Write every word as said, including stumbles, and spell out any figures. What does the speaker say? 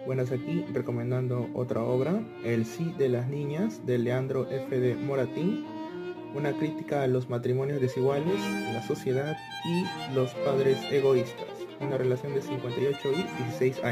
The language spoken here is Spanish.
Buenas, aquí recomendando otra obra, El sí de las niñas, de Leandro F. de Moratín, una crítica a los matrimonios desiguales, la sociedad y los padres egoístas, una relación de cincuenta y ocho y dieciséis años.